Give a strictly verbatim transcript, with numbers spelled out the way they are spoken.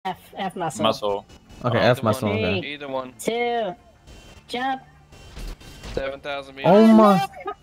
F, F muscle. Muscle. Okay, Oh, F muscle. one. Okay. Three. Either one. Two. Jump. seven thousand meters. Oh my.